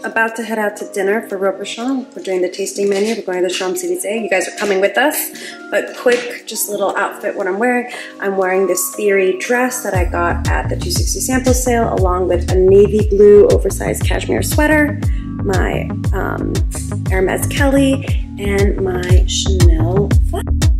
about to head out to dinner for Robuchon. We're doing the tasting menu. We're going to the Champs-Élysées. You guys are coming with us. But quick, just a little outfit what I'm wearing. I'm wearing this Theory dress that I got at the 260 sample sale, along with a navy blue oversized cashmere sweater, my Hermes Kelly, and my Chanel flat.